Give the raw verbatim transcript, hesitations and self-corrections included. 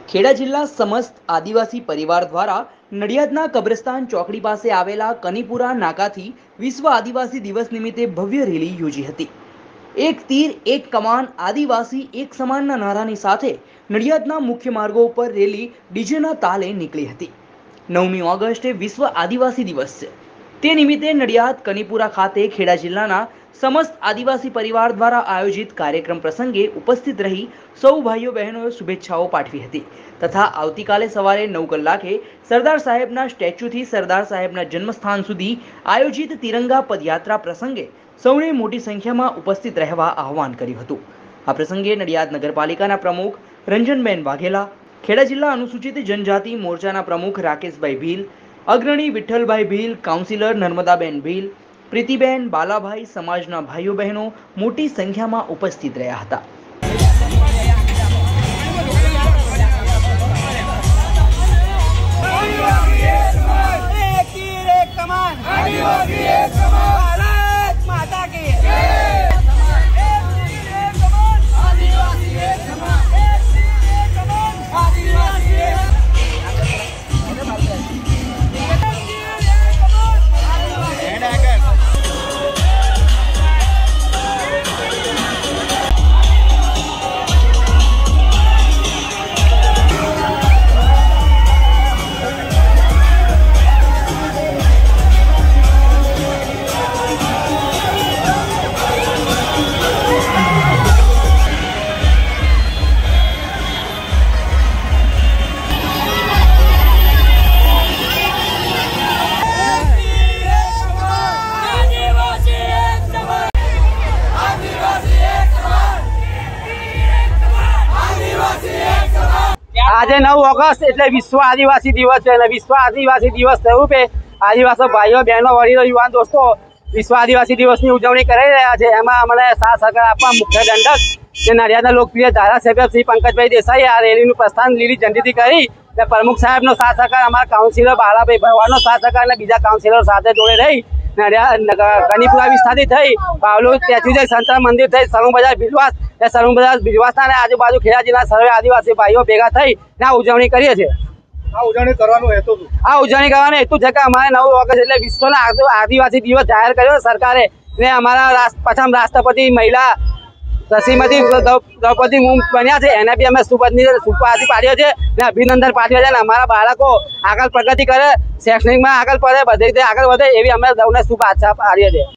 ખેડા જિલ્લા સમસ્ત આદિવાસી પરિવાર દ્વારા નડિયાદના કબ્રસ્તાન ચોકડી પાસે આવેલા કનીપુરા નાકાથી વિશ્વ આદિવાસી દિવસ નિમિત્તે ભવ્ય રેલી યોજી હતી। એક તીર એક કમાન આદિવાસી એક સમાનના નારાની સાથે નડિયાદના મુખ્ય માર્ગો ઉપર રેલી ડીજેના તાલે નીકળી હતી। નવમી ઓગસ્ટે વિશ્વ આદિવાસી દિવસ છે, તે નિમિત્તે નડિયાદ કનીપુરા ખાતે ખેડા જિલ્લાના સમસ્ત આદિવાસી પરિવાર દ્વારા આયોજિત કાર્યક્રમ પ્રસંગે ઉપસ્થિત રહી સૌ ભાઈઓ બહેનોએ શુભેચ્છાઓ પાઠવી હતી તથા આવતીકાલે સવારે નવ કલાકે સરદાર સાહેબના સ્ટેચ્યુથી સરદાર સાહેબના જન્મસ્થાન સુધી આયોજિત તિરંગા પદયાત્રા પ્રસંગે સૌને મોટી સંખ્યામાં ઉપસ્થિત રહેવા આહવાન કર્યું હતું। આ પ્રસંગે નડિયાદ નગરપાલિકાના પ્રમુખ રંજનબેન વાઘેલા, ખેડા જિલ્લા અનુસૂચિત જનજાતિ મોરચાના પ્રમુખ રાકેશભાઈ ભીલ, અગ્રણી વિઠ્ઠલભાઈ ભીલ, કાઉન્સિલર નર્મદાબેન ભીલ, પ્રીતિબેન, બાલાભાઈ, સમાજના ભાઈઓ બહેનો મોટી સંખ્યામાં ઉપસ્થિત રહ્યા હતા। आज नौ ऑगस्ट एटले विश्व आदिवासी दिवस है। विश्व आदिवासी दिवस स्वरूपे आदिवासी भाईओ बहनों वडीलो युवान दोस्तों विश्व आदिवासी दिवस की उजवणी कराई रह्या छे। एमां अमने साथ सहकार आपवा मुख्य दंडक नडियादना लोकप्रिय धारासभ्य श्री पंकजभाई देसाई आ रेलीनुं प्रस्थान लीली झंडीथी करी ने प्रमुख साहेबनो साथ सहकार अमारा काउंसिलर बालाभाई भरवाडनो साथ सहकार ने बीजा काउंसिलर साथे जोड़े रही नडियाद कनीपुरा विस्तारथी थई बावलू स्टेच्यू जई संतराम मंदिर थई सलूंग बजार भिलवास ए सलूंग बजार भिलवासना ने आजुबाजु खेड़ा जिल्ला सर्वे आदिवासी भाईओ भेगा थई ने उजवणी करीए छे। आ उजवणी करवानो हेतु आ उजवणी करवानो हेतु छे के अमारे नौ ऑगस्ट एटले विश्वना आदिवासी दिवस जाहेर कर्यो सरकारे ने अमारा प्रथम राष्ट्रपति महिला श्रीमती द्रौपदी मुर्मू बन्या छे एने बी अमे शुभकामना पाड्यो छे ने अभिनंदन पाठव्या छे। अमारा बाळको आगळ प्रगति करे, शैक्षणिक में आगळ पढ़े, बधी रीते आगळ वधे एवी अमे सौने शुभ आशा पाडीए छे।